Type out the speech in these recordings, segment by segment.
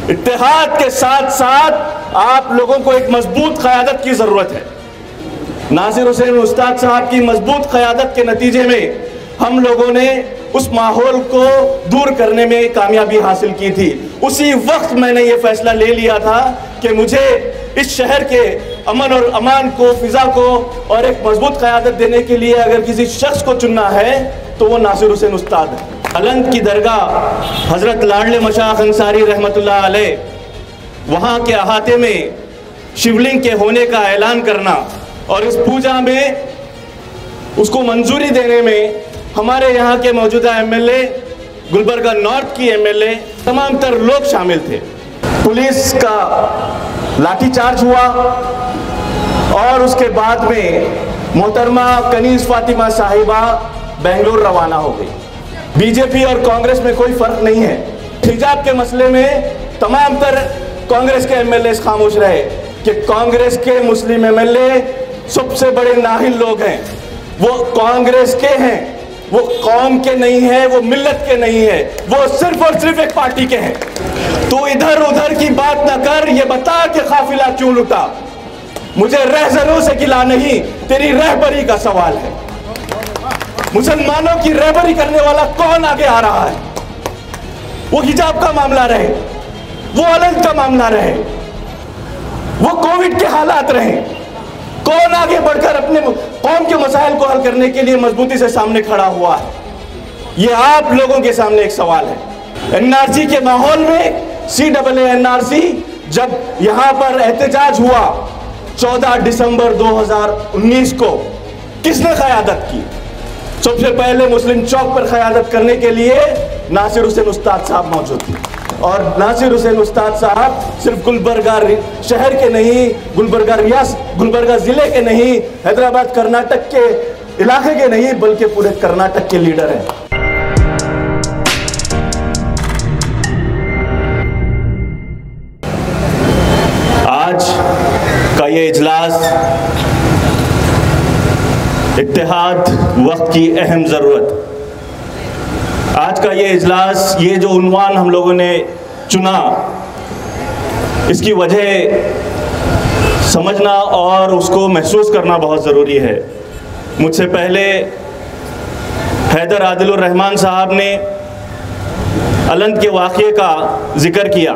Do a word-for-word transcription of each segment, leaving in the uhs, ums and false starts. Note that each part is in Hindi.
इत्तेहाद के साथ साथ आप लोगों को एक मजबूत क़यादत की ज़रूरत है। नासिर हुसैन उस्ताद साहब की मजबूत क़यादत के नतीजे में हम लोगों ने उस माहौल को दूर करने में कामयाबी हासिल की थी। उसी वक्त मैंने ये फैसला ले लिया था कि मुझे इस शहर के अमन और अमान को, फिजा को और एक मजबूत क़यादत देने के लिए अगर किसी शख्स को चुनना है तो वो नासिर हुसैन उस्ताद है। अलंग की दरगाह हज़रत लाडले मशाइख अंसारी रहमतुल्लाह अलैह वहाँ के अहाते में शिवलिंग के होने का ऐलान करना और इस पूजा में उसको मंजूरी देने में हमारे यहाँ के मौजूदा एमएलए, गुलबर्गा नॉर्थ की एमएलए, तमाम तर लोग शामिल थे। पुलिस का लाठीचार्ज हुआ और उसके बाद में मोहतरमा कनीज़ फातिमा साहिबा बेंगलोर रवाना हो गई। बीजेपी और कांग्रेस में कोई फर्क नहीं है। हिजाब के मसले में तमाम तर कांग्रेस के एमएलए खामोश रहे कि कांग्रेस के मुस्लिम एमएलए सबसे बड़े नाहिल लोग हैं। वो कांग्रेस के हैं, वो कौम के नहीं है, वो मिल्लत के नहीं है, वो सिर्फ और सिर्फ एक पार्टी के हैं। तो इधर उधर की बात ना कर, ये बता कि काफिला क्यों लुटा। मुझे रहजरों से गिला नहीं, तेरी रहबरी का सवाल है। मुसलमानों की रहबरी करने वाला कौन आगे आ रहा है? वो हिजाब का मामला रहे, वो अलग का मामला रहे, वो कोविड के हालात रहे, कौन आगे बढ़कर अपने कौम के मसाइल को हल करने के लिए मजबूती से सामने खड़ा हुआ है? ये आप लोगों के सामने एक सवाल है। एनआरसी के माहौल में सी डबल ए एनआरसी जब यहां पर एहतजाज हुआ चौदह दिसंबर दो हज़ार उन्नीस को, किसने क़यादत की? सबसे पहले मुस्लिम चौक पर क़यादत करने के लिए नासिर हुसैन उस्ताद साहब मौजूद थे। और नासिर हुसैन उस्ताद साहब सिर्फ गुलबर्गा शहर के नहीं, गुलबर्गा रियासत, गुलबर्गा ज़िले के नहीं, हैदराबाद कर्नाटक के इलाके के नहीं, बल्कि पूरे कर्नाटक के लीडर हैं। आज का ये इजलास इत्तेहाद वक्त की अहम ज़रूरत। आज का ये इजलास, ये जो उन्वान हम लोगों ने चुना, इसकी वजह समझना और उसको महसूस करना बहुत ज़रूरी है। मुझसे पहले हैदर आदिलुर रहमान साहब ने अलंद के वाक़ये का ज़िक्र किया।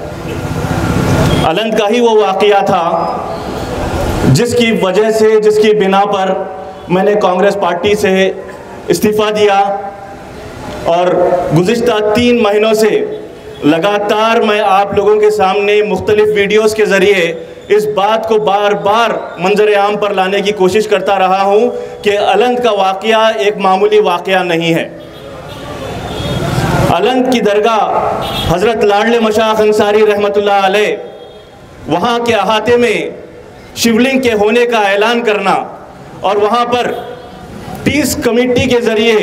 अलंद का ही वो वाक़या था जिसकी वजह से, जिसकी बिना पर मैंने कांग्रेस पार्टी से इस्तीफ़ा दिया और गुज़िश्ता तीन महीनों से लगातार मैं आप लोगों के सामने मुख्तलिफ़ वीडियोस के ज़रिए इस बात को बार बार मंजर आम पर लाने की कोशिश करता रहा हूँ कि अलंद का वाक़या एक मामूली वाक़या नहीं है। अलंद की दरगाह हज़रत लाडले मशाइख अंसारी रहमतुल्लाह अलैह वहाँ के अहाते में शिवलिंग के होने का ऐलान करना और वहाँ पर पीस कमेटी के ज़रिए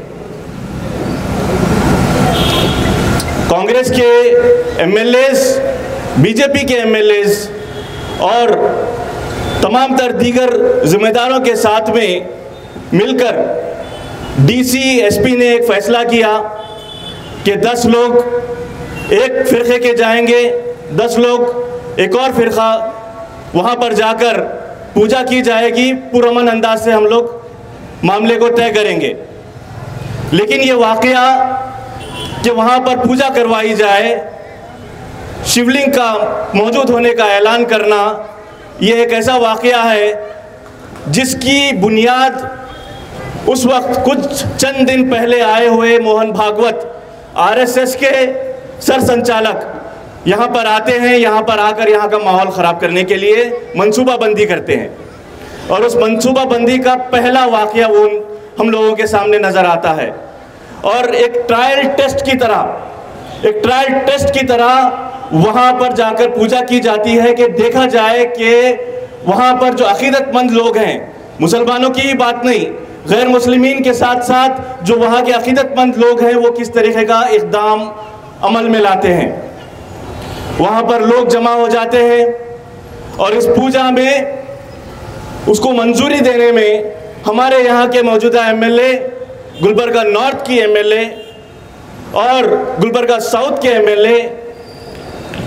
कांग्रेस के एमएलएस, बीजेपी के एमएलएस और तमाम तर दीगर जिम्मेदारों के साथ में मिलकर डीसी, एसपी ने एक फ़ैसला किया कि दस लोग एक फ़िरक़े के जाएंगे, दस लोग एक और फ़िरक़ा, वहाँ पर जाकर पूजा की जाएगी। पुरअमन अंदाज से हम लोग मामले को तय करेंगे। लेकिन ये वाक़या कि वहाँ पर पूजा करवाई जाए, शिवलिंग का मौजूद होने का ऐलान करना, ये एक ऐसा वाक़या है जिसकी बुनियाद उस वक्त कुछ चंद दिन पहले आए हुए मोहन भागवत, आरएसएस के सर संचालक यहाँ पर आते हैं। यहाँ पर आकर यहाँ का माहौल ख़राब करने के लिए मंसूबाबंदी करते हैं और उस मंसूबाबंदी का पहला वाक़या वो हम लोगों के सामने नज़र आता है। और एक ट्रायल टेस्ट की तरह एक ट्रायल टेस्ट की तरह वहाँ पर जाकर पूजा की जाती है कि देखा जाए कि वहाँ पर जो अक़ीदतमंद लोग हैं, मुसलमानों की ही बात नहीं, गैर मुस्लिमीन के साथ साथ जो वहाँ के अक़ीदतमंद लोग हैं वो किस तरीक़े का इक़दाम अमल में लाते हैं। वहाँ पर लोग जमा हो जाते हैं और इस पूजा में उसको मंजूरी देने में हमारे यहाँ के मौजूदा एमएलए, गुलबर्गा नॉर्थ की एमएलए और गुलबर्गा साउथ के एमएलए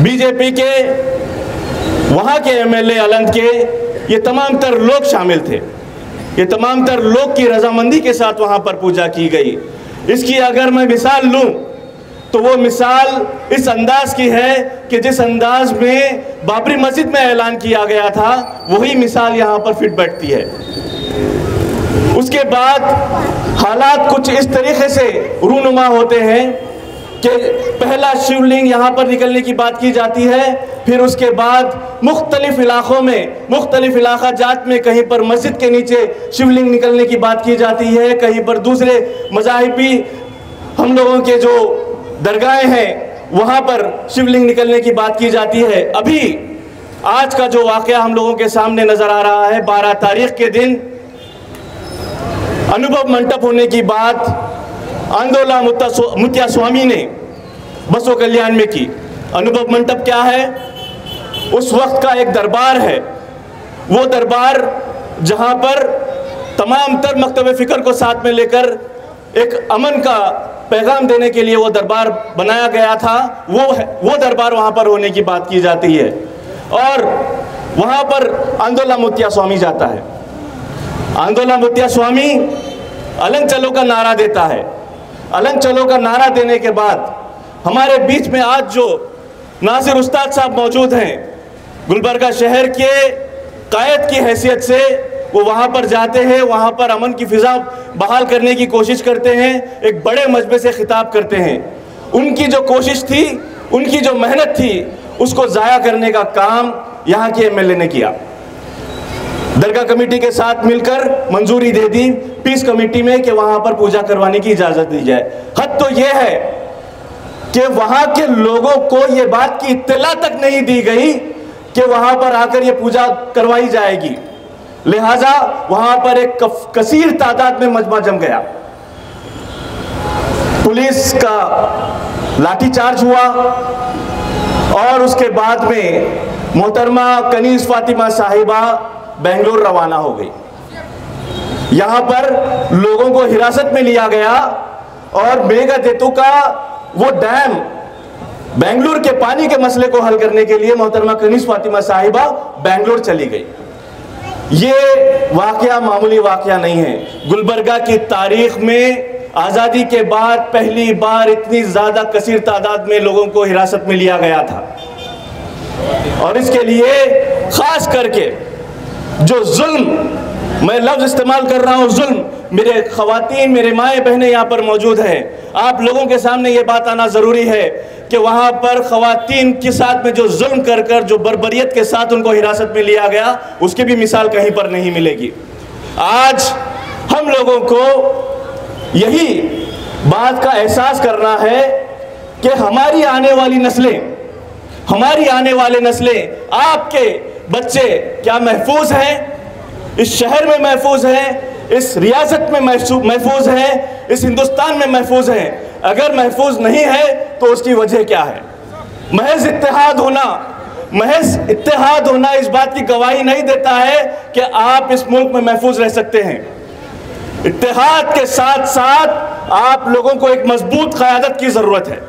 बीजेपी के वहाँ के एमएलए अलंग के ये तमाम तर लोग शामिल थे। ये तमाम तर लोग की रजामंदी के साथ वहाँ पर पूजा की गई। इसकी अगर मैं मिसाल लूँ तो वो मिसाल इस अंदाज की है कि जिस अंदाज में बाबरी मस्जिद में ऐलान किया गया था वही मिसाल यहाँ पर फिट बैठती है। उसके बाद हालात कुछ इस तरीके से रूनुमा होते हैं कि पहला शिवलिंग यहाँ पर निकलने की बात की जाती है, फिर उसके बाद मुख्तलिफ इलाकों में मुख्तलिफ इलाका जात में कहीं पर मस्जिद के नीचे शिवलिंग निकलने की बात की जाती है, कहीं पर दूसरे मज़ाहिबी हम लोगों के जो दरगाहें हैं वहाँ पर शिवलिंग निकलने की बात की जाती है। अभी आज का जो वाक़या हम लोगों के सामने नज़र आ रहा है, बारह तारीख के दिन अनुभव मंटप होने की बात आंदोला मुत्या स्वामी ने बसो कल्याण में की। अनुभव मंटप क्या है? उस वक्त का एक दरबार है, वो दरबार जहाँ पर तमाम तर मकतब फ़िक्र को साथ में लेकर एक अमन का पैगाम देने के लिए वो दरबार बनाया गया था। वो है वो दरबार वहाँ पर होने की बात की जाती है और वहाँ पर आंदोला मुत्या स्वामी जाता है। आंदोला मुत्या स्वामी अलंग चलो का नारा देता है। अलंग चलो का नारा देने के बाद हमारे बीच में आज जो नासिर उस्ताद साहब मौजूद हैं, गुलबर्गा शहर के कायद की हैसियत से वो वहाँ पर जाते हैं, वहाँ पर अमन की फ़िज़ा बहाल करने की कोशिश करते हैं, एक बड़े मजबे से खिताब करते हैं। उनकी जो कोशिश थी, उनकी जो मेहनत थी, उसको ज़ाया करने का काम यहाँ के एमएलए ने किया। दरगाह कमेटी के साथ मिलकर मंजूरी दे दी पीस कमेटी में कि वहाँ पर पूजा करवाने की इजाज़त दी जाए। हद तो ये है कि वहाँ के लोगों को ये बात की इत्तला तक नहीं दी गई कि वहाँ पर आकर ये पूजा करवाई जाएगी। लिहाजा वहाँ पर एक कसीर तादाद में मजमा जम गया। पुलिस का लाठीचार्ज हुआ और उसके बाद में मोहतरमा कनीज़ फातिमा साहिबा बेंगलोर रवाना हो गई। यहाँ पर लोगों को हिरासत में लिया गया और मेघादेतु का वो डैम बेंगलोर के पानी के मसले को हल करने के लिए मोहतरमा कनीज़ फातिमा साहिबा बेंगलोर चली गई। ये वाक़या मामूली वाक़या नहीं है। गुलबर्गा की तारीख में आज़ादी के बाद पहली बार इतनी ज़्यादा कसीर तादाद में लोगों को हिरासत में लिया गया था और इसके लिए ख़ास करके जो जुल्म, मैं लफ्ज़ इस्तेमाल कर रहा हूँ जुल्म, मेरे ख़वातीन मेरे माए बहनें यहाँ पर मौजूद हैं। आप लोगों के सामने ये बात आना ज़रूरी है कि वहाँ पर ख़वातीन के साथ में जो जुल्म कर कर जो बर्बरियत के साथ उनको हिरासत में लिया गया, उसकी भी मिसाल कहीं पर नहीं मिलेगी। आज हम लोगों को यही बात का एहसास करना है कि हमारी आने वाली नस्लें हमारी आने वाले नस्लें आपके बच्चे क्या महफूज हैं, इस शहर में महफूज हैं, इस रियासत में महफूज हैं, इस हिंदुस्तान में महफूज हैं। अगर महफूज नहीं है तो उसकी वजह क्या है? महज इत्तेहाद होना महज इत्तेहाद होना इस बात की गवाही नहीं देता है कि आप इस मुल्क में महफूज रह सकते हैं। इत्तेहाद के साथ साथ आप लोगों को एक मजबूत क़यादत की ज़रूरत है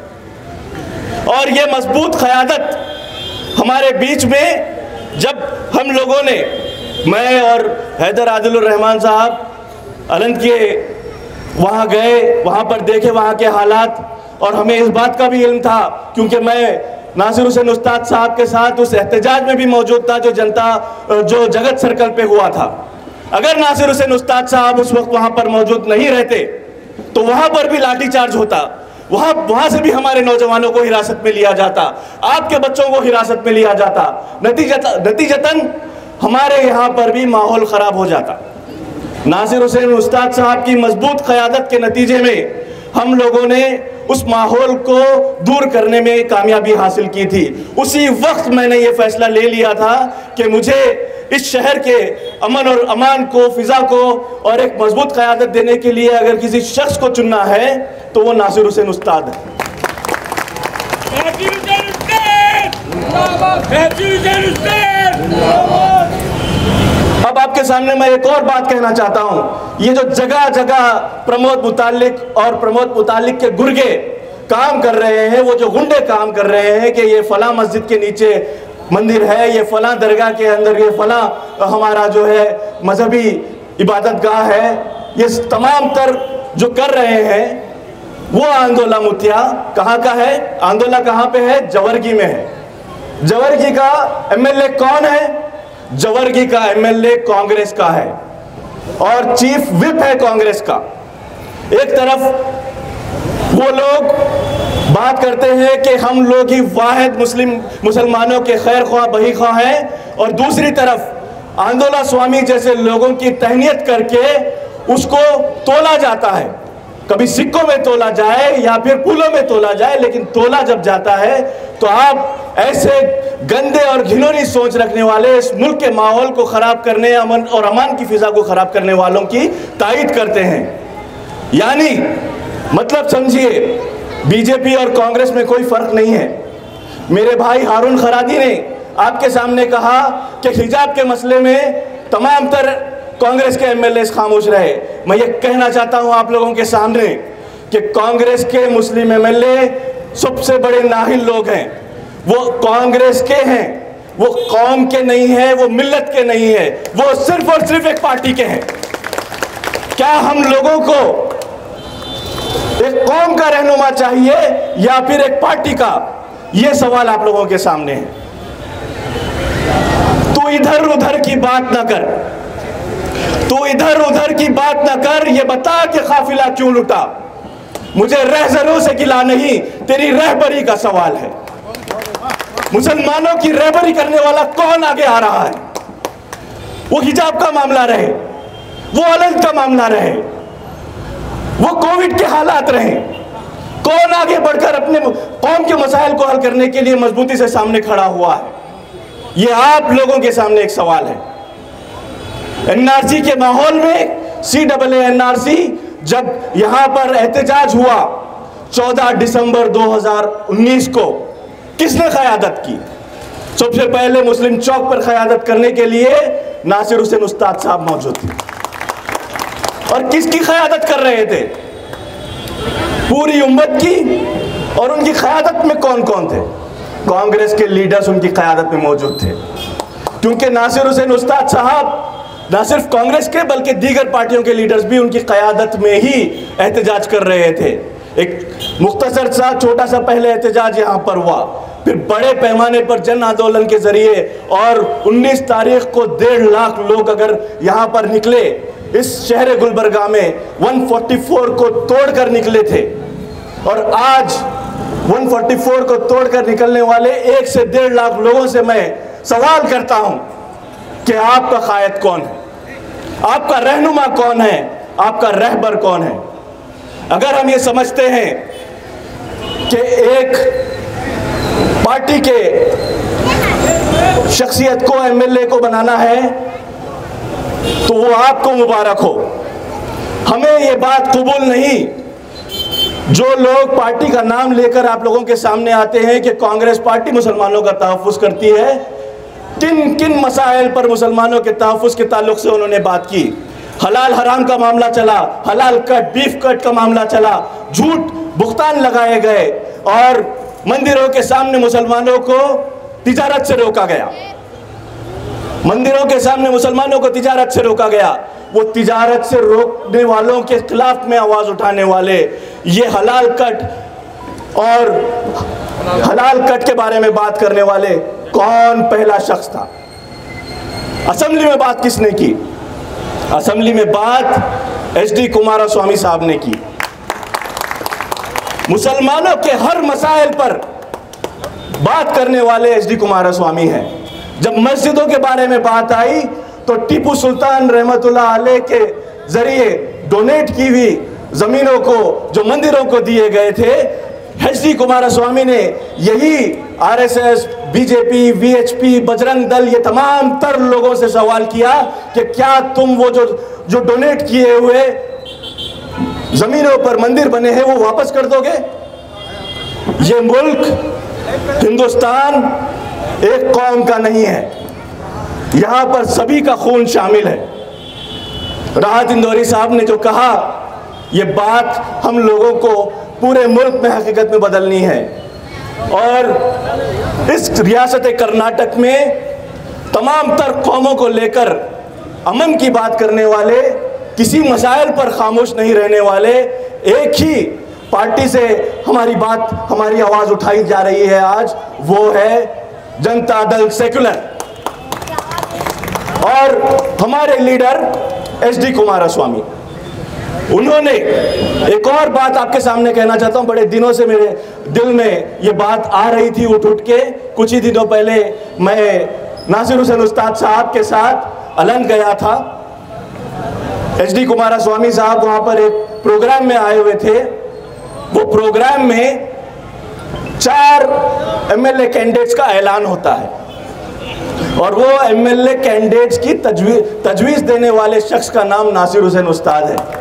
और ये मजबूत क़यादत हमारे बीच में जब हम लोगों ने, मैं और हैदर आदिलुर रहमान साहब अलंग के वहाँ गए, वहाँ पर देखे वहाँ के हालात और हमें इस बात का भी इल्म था क्योंकि मैं नासिर हुसैन उस्ताद साहब के साथ उस एहतजाज में भी मौजूद था जो जनता जो जगत सर्कल पे हुआ था। अगर नासिर हुसैन उस्ताद साहब उस वक्त वहाँ पर मौजूद नहीं रहते तो वहाँ पर भी लाठीचार्ज होता, वहाँ वहाँ से भी हमारे नौजवानों को हिरासत में लिया जाता, आपके बच्चों को हिरासत में लिया जाता, नतीजतन नतीजतन हमारे यहाँ पर भी माहौल ख़राब हो जाता। नासिर हुसैन उस्ताद साहब की मजबूत क़यादत के नतीजे में हम लोगों ने उस माहौल को दूर करने में कामयाबी हासिल की थी। उसी वक्त मैंने ये फ़ैसला ले लिया था कि मुझे इस शहर के अमन और अमान को, फ़िज़ा को और एक मजबूत क़यादत देने के लिए अगर किसी शख्स को चुनना है तो वो नासिर हुसैन उस्ताद है। अब आपके सामने मैं एक और बात कहना चाहता हूँ। ये जो जगह जगह प्रमोद मुतालिक और प्रमोद मुतालिक के गुर्गे काम कर रहे हैं, वो जो गुंडे काम कर रहे हैं कि ये फला मस्जिद के नीचे मंदिर है, ये फला दरगाह के अंदर ये फला हमारा जो है मजहबी इबादत गाह है, ये तमाम तर जो कर रहे हैं, वो आंदोला मुतिया कहाँ का है? आंदोला कहाँ पे है? जवर्गी में है। जवर्गी का एमएलए कौन है? जवर्गी का एमएलए कांग्रेस का है और चीफ विप है कांग्रेस का। एक तरफ वो लोग बात करते हैं कि हम लोग ही वाहिद मुस्लिम मुसलमानों के खैर ख्वाह बही ख्वाह हैं, और दूसरी तरफ आंदोला स्वामी जैसे लोगों की तहनीत करके उसको तोला जाता है। कभी सिक्कों में तोला जाए या फिर फूलों में तोला जाए, लेकिन तोला जब जाता है तो आप ऐसे गंदे और घिनौनी सोच रखने वाले, इस मुल्क के माहौल को खराब करने, अमन और अमान की फिजा को खराब करने वालों की तायद करते हैं। यानी मतलब समझिए, बीजेपी और कांग्रेस में कोई फर्क नहीं है। मेरे भाई हारून खरादी ने आपके सामने कहा कि हिजाब के मसले में तमाम तर कांग्रेस के एमएलए खामोश रहे। मैं ये कहना चाहता हूं आप लोगों के सामने कि कांग्रेस के मुस्लिम एमएलए सबसे बड़े नाहिल लोग हैं। वो कांग्रेस के हैं, वो कौम के नहीं है, वो मिल्लत के नहीं है, वो सिर्फ और सिर्फ एक पार्टी के हैं। क्या हम लोगों को एक कौम का रहनुमा चाहिए या फिर एक पार्टी का? ये सवाल आप लोगों के सामने है। तू इधर उधर की बात ना कर, तू इधर उधर की बात ना कर, ये बता कि काफिला क्यों लुटा। मुझे रहजरों से गिला नहीं, तेरी रहबरी का सवाल है। मुसलमानों की रहबरी करने वाला कौन आगे आ रहा है? वो हिजाब का मामला रहे, वो अलग का मामला रहे, वो कोविड के हालात रहे, कौन आगे बढ़कर अपने कौम के मसाइल को हल करने के लिए मजबूती से सामने खड़ा हुआ है? ये आप लोगों के सामने एक सवाल है। एनआरसी के माहौल में सी डबल एनआरसी जब यहां पर एहतजाज हुआ चौदह दिसंबर दो हज़ार उन्नीस को, किसने क़यादत की? सबसे पहले मुस्लिम चौक पर क़यादत करने के लिए नासिर हुसैन उस्ताद साहब मौजूद थे। और किसकी क़यादत कर रहे थे? पूरी उम्मत की। और उनकी क़यादत में कौन कौन थे? कांग्रेस के लीडर्स उनकी क़यादत में मौजूद थे, क्योंकि नासिर हुसैन उस्ताद साहब न सिर्फ कांग्रेस के बल्कि दीगर पार्टियों के लीडर्स भी उनकी क़यादत में ही एहतजाज कर रहे थे। एक मुख्तसर सा छोटा सा पहले एहतजाज यहाँ पर हुआ, फिर बड़े पैमाने पर जन आंदोलन के जरिए, और उन्नीस तारीख को डेढ़ लाख लोग अगर यहाँ पर निकले, इस शहर गुलबर्गा में एक सौ चौवालीस को तोड़कर निकले थे। और आज एक सौ चौवालीस को तोड़कर निकलने वाले एक से डेढ़ लाख लोगों से मैं सवाल करता हूँ कि आपका कायद कौन है? आपका रहनुमा कौन है? आपका रहबर कौन है? अगर हम ये समझते हैं कि एक पार्टी के शख्सियत को एमएलए को बनाना है तो वो आपको मुबारक हो। हमें ये बात कबूल नहीं, जो लोग पार्टी का नाम लेकर आप लोगों के सामने आते हैं कि कांग्रेस पार्टी मुसलमानों का तहफ़्फ़ुज़ करती है। किन किन मसाइल पर मुसलमानों के तहफ़्फ़ुज़ के ताल्लुक़ से उन्होंने बात की? हलाल हराम का मामला चला, हलाल कट बीफ कट का मामला चला, झूठ भुगतान लगाए गए और मंदिरों के सामने मुसलमानों को तिजारत से रोका गया। मंदिरों के सामने मुसलमानों को तिजारत से रोका गया। वो तिजारत से रोकने वालों के खिलाफ में आवाज़ उठाने वाले, ये हलाल कट और हलाल कट के बारे में बात करने वाले कौन पहला शख्स था? असेंबली में बात किसने की? असेंबली में बात एच डी कुमारस्वामी साहब ने की। मुसलमानों के हर मसाइल पर बात करने वाले एच डी कुमारस्वामी हैं। जब मस्जिदों के बारे में बात आई तो टीपू सुल्तान रहमतुल्लाह अलैह के जरिए डोनेट की हुई जमीनों को जो मंदिरों को दिए गए थे, एच डी कुमारस्वामी ने यही RSS, BJP, VHP, Bajrang Dal, ये तमाम तर लोगों से सवाल किया कि क्या तुम वो जो जो डोनेट किए हुए जमीनों पर मंदिर बने हैं वो वापस कर दोगे? ये मुल्क हिंदुस्तान एक कौम का नहीं है, यहाँ पर सभी का खून शामिल है। राहत इंदौरी साहब ने जो कहा, ये बात हम लोगों को पूरे मुल्क में हकीकत में बदलनी है। और इस रियासत कर्नाटक में तमाम तर कौमों को लेकर अमन की बात करने वाले, किसी मसाइल पर खामोश नहीं रहने वाले, एक ही पार्टी से हमारी बात, हमारी आवाज़ उठाई जा रही है आज, वो है जनता दल सेक्युलर। और हमारे लीडर एच डी कुमारस्वामी, उन्होंने एक और बात आपके सामने कहना चाहता हूं। बड़े दिनों से मेरे दिल में ये बात आ रही थी उठ उठ के। कुछ ही दिनों पहले मैं नासिर हुसैन उस्ताद साहब के साथ अलंग गया था। एच डी कुमारस्वामी साहब वहां पर एक प्रोग्राम में आए हुए थे। वो प्रोग्राम में चार एमएलए कैंडिडेट्स का ऐलान होता है और वो एमएलए कैंडिडेट्स की तजवीज तजवीज देने वाले शख्स का नाम नासिर हुसैन उस्ताद है।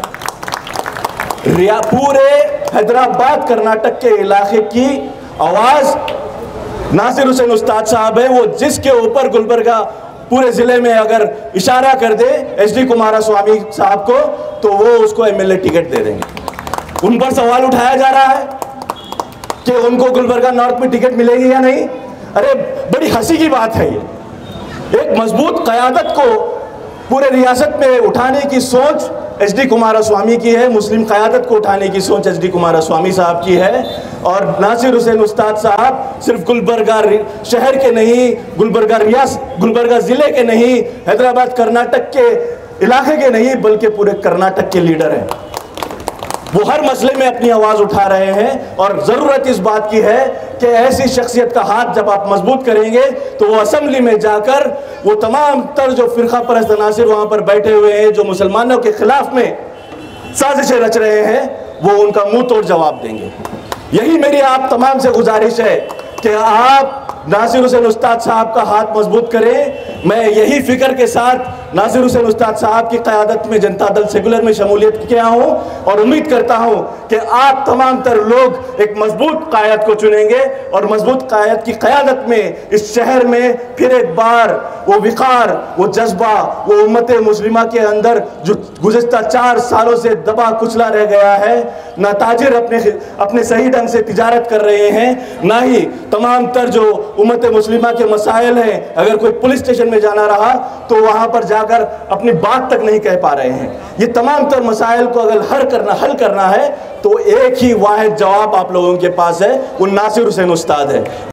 रिया पूरे हैदराबाद कर्नाटक के इलाके की आवाज नासिर हुसैन उस्ताद साहब है। वो जिसके ऊपर गुलबर्गा पूरे जिले में अगर इशारा कर दे एच डी कुमारस्वामी साहब को, तो वो उसको एमएलए टिकट दे देंगे। उन पर सवाल उठाया जा रहा है कि उनको गुलबर्गा नॉर्थ में टिकट मिलेगी या नहीं। अरे बड़ी हंसी की बात है ये। एक मजबूत क़यादत को पूरे रियासत में उठाने की सोच एच डी कुमारस्वामी की है, मुस्लिम क़यादत को उठाने की सोच एच डी कुमारस्वामी साहब की है। और नासिर हुसैन उस्ताद साहब सिर्फ गुलबर्गा शहर के नहीं, गुलबर्गा रियास गुलबर्गा ज़िले के नहीं, हैदराबाद कर्नाटक के इलाके के नहीं, बल्कि पूरे कर्नाटक के लीडर हैं। वो हर मसले में अपनी आवाज़ उठा रहे हैं और ज़रूरत इस बात की है कि ऐसी शख्सियत का हाथ जब आप मजबूत करेंगे तो वो असम्बली में जाकर वो तमाम तर जो फ़िरका परस्त अनासिर वहाँ पर बैठे हुए हैं, जो मुसलमानों के ख़िलाफ़ में साजिशें रच रहे हैं, वो उनका मुंह तोड़ जवाब देंगे। यही मेरी आप तमाम से गुजारिश है कि आप नासिर हुसैन उस्ताद साहब का हाथ मजबूत करें। मैं यही फिक्र के साथ नासिर हुसैन उस्ताद साहब की क़यादत में जनता दल सेकुलर में शमूलियत किया हूँ और उम्मीद करता हूँ कि आप तमाम तर लोग एक मजबूत क़यादत को चुनेंगे और मजबूत क़यादत की क़यादत में इस शहर में फिर एक बार वो विकार, वो जज्बा, वो उम्मत मुस्लिमा के अंदर जो गुज़िश्ता चार सालों से दबा कुचला रह गया है, ना ताजिर अपने अपने सही ढंग से तिजारत कर रहे हैं, ना ही तमाम तर जो उम्मत मुस्लिमा के मसाइल हैं, अगर कोई पुलिस स्टेशन में जाना रहा तो वहाँ पर जाकर अपनी बात तक नहीं कह पा रहे हैं। ये तमाम तर मसाइल को अगर हल करना हल करना है तो एक ही वाहिद जवाब आप लोगों के पास है, वो नासिर हुसैन उस्ताद है।